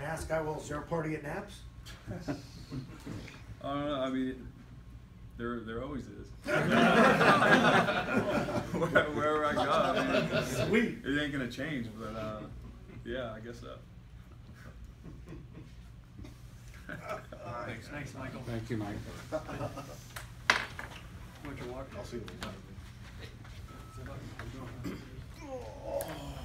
ask, well, is there a party at Naps? I don't know. I mean, there always is. Wherever I go, I mean, Sweet. it ain't gonna change. But yeah, I guess so. Thanks, Michael. Thank you, Mike. Want your walk? I'll see you later. Oh.